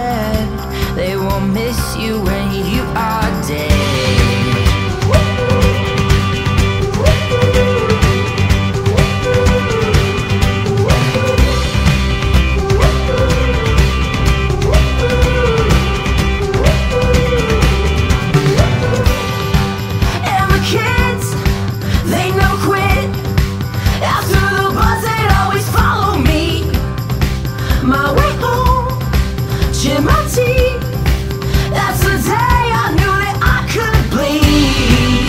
head. They won't miss you when you are dead. My way home, grit my teeth. That's the day I knew that I could bleed.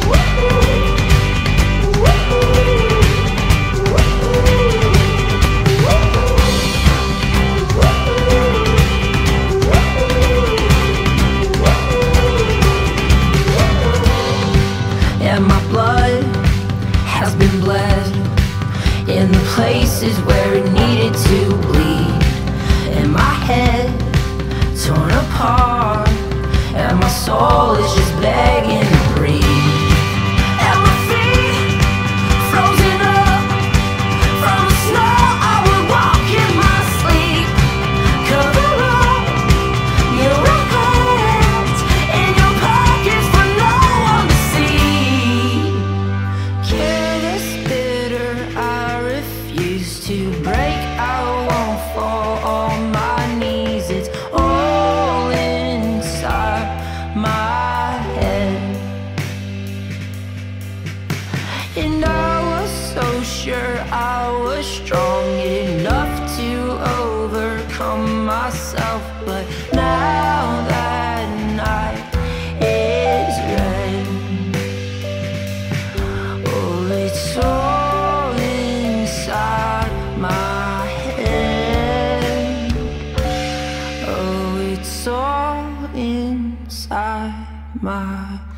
And my blood has been bled in the places where it needed to bleed. And my head torn apart, and my soul is just begging to breathe. And my feet frozen up from the snow. I would walk in my sleep. Cover up your hands in your pockets for no one to see. Careless, bitter, I refuse to break. I won't fall on my knees. It's all inside my head. And I was so sure I was strong enough to overcome myself. But now that night is red, oh, it's all inside my head. Oh, it's all inside my